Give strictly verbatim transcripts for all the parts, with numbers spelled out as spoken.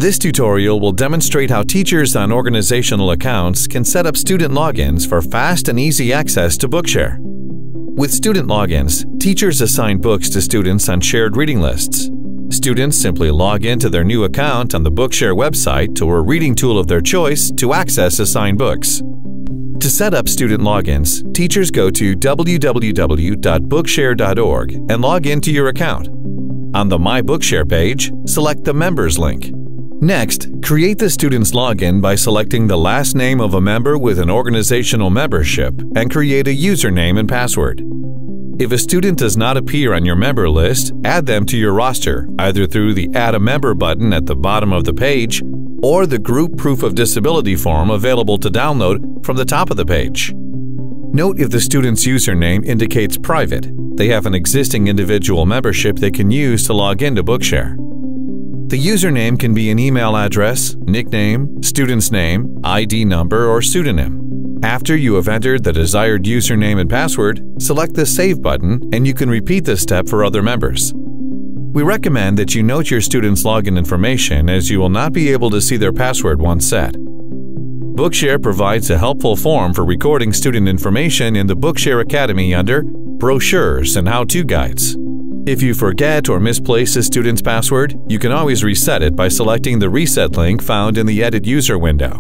This tutorial will demonstrate how teachers on organizational accounts can set up student logins for fast and easy access to Bookshare. With student logins, teachers assign books to students on shared reading lists. Students simply log into their new account on the Bookshare website or a reading tool of their choice to access assigned books. To set up student logins, teachers go to w w w dot bookshare dot org and log into your account. On the My Bookshare page, select the Members link. Next, create the student's login by selecting the last name of a member with an organizational membership and create a username and password. If a student does not appear on your member list, add them to your roster either through the Add a Member button at the bottom of the page or the Group Proof of Disability form available to download from the top of the page. Note if the student's username indicates private, they have an existing individual membership they can use to log into Bookshare. The username can be an email address, nickname, student's name, I D number, or pseudonym. After you have entered the desired username and password, select the Save button and you can repeat this step for other members. We recommend that you note your student's login information as you will not be able to see their password once set. Bookshare provides a helpful form for recording student information in the Bookshare Academy under Brochures and How-To Guides. If you forget or misplace a student's password, you can always reset it by selecting the Reset link found in the Edit User window.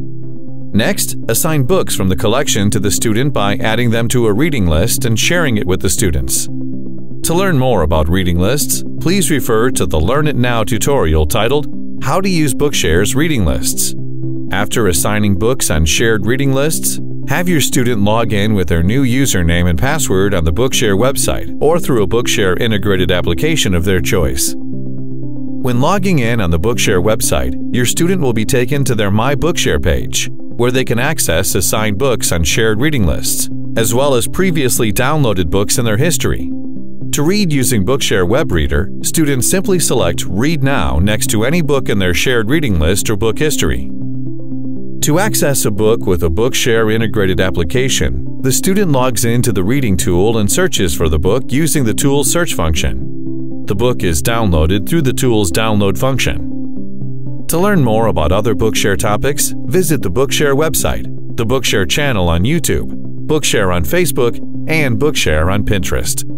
Next, assign books from the collection to the student by adding them to a reading list and sharing it with the students. To learn more about reading lists, please refer to the Learn It Now tutorial titled How to Use Bookshare's Reading Lists. After assigning books on shared reading lists, have your student log in with their new username and password on the Bookshare website or through a Bookshare integrated application of their choice. When logging in on the Bookshare website, your student will be taken to their My Bookshare page, where they can access assigned books on shared reading lists, as well as previously downloaded books in their history. To read using Bookshare Web Reader, students simply select Read Now next to any book in their shared reading list or book history. To access a book with a Bookshare integrated application, the student logs into the reading tool and searches for the book using the tool's search function. The book is downloaded through the tool's download function. To learn more about other Bookshare topics, visit the Bookshare website, the Bookshare channel on YouTube, Bookshare on Facebook, and Bookshare on Pinterest.